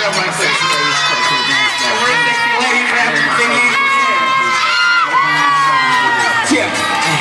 everybody say it. The worst sexy lady rap thingy. Yeah.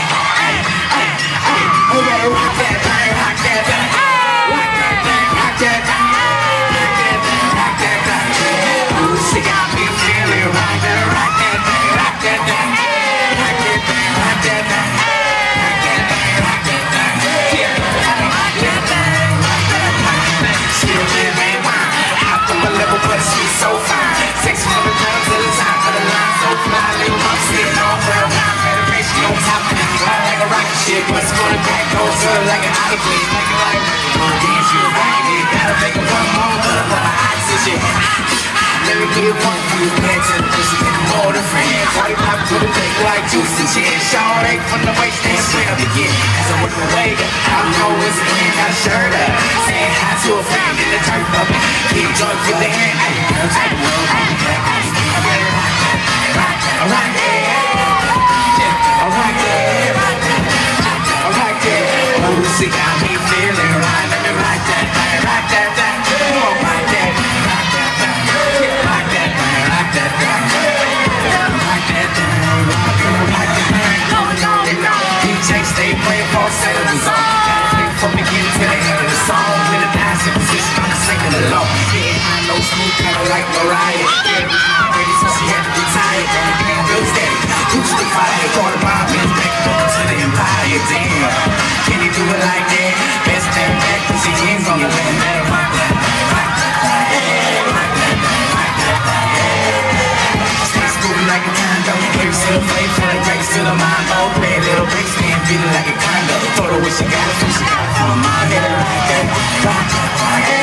Oh, better rock that thing, rock that thing. Rock that thing, rock that thing. Rock that thing, rock that thing. Ooh, she got me feeling right there. Rock that thing, rock that thing. Rock that thing, rock that thing. Rock that thing, rock that thing. Yeah. Rock that thing, rock that thing. She'll give me wine. Out from a level, but she's so fine. 600 times to the top of the line. So fly, little mom sitting on her. Federation on top of it. Fly like a rocket ship, but it's going back. Goes up like an olive leaf. Make it like, dance you right. Gotta make a one more, but I'm on oxygen. Let me get one for you, man. To the pussy, get more than friends. Party pop to the dick like juice and shit. Shawty from the waistband straight up again. As I work my way up, I know it's in. Got a shirt up, saying hi to a friend in the turf up. Keep joint with the hand. Hey, girls, hey, world, hey, I better rock that, rock that, rock that. Yeah, rock that, rock that, rock that. Oh, she got me feeling right. Let me rock that, rock that, rock that. Come on, rock that, rock that, rock that, rock that, rock that, rock that. DJ stay playing falsetto the song. Gotta play from beginning to the end of the song. With a nice position, I'm singing along. Yeah, I know smooth, kinda like Mariah. Yeah, ready so she had to retire. Gonna be real steady. Who's the fire? Thought about me, back to the empire. Damn, can you do it like that? Best turn back, put your hands on the land. Rock that, rock that, rock that, rock that. Stay smooth like a condo. Lyrics to the flame, from the breaks to the mind. Oh, bad little breaks, man, feeling like a condo. Thought of what she got, from she got from my mind. Let her rock that, rock that, rock that.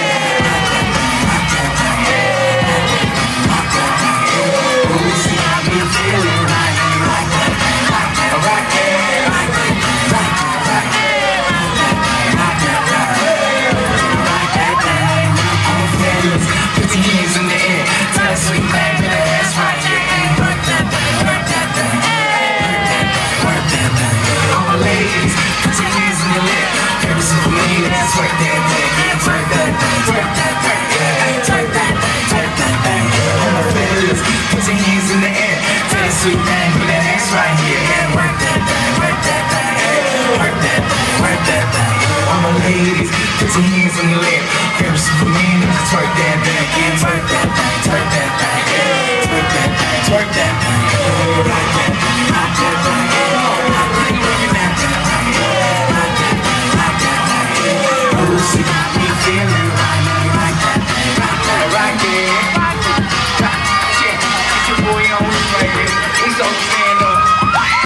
Sweet thing, put that ass right here. Yeah, work that thing, work that thing. Work that thing, work that thing. All my ladies, put your hands on your lip. Grab some for me and twerk that thing.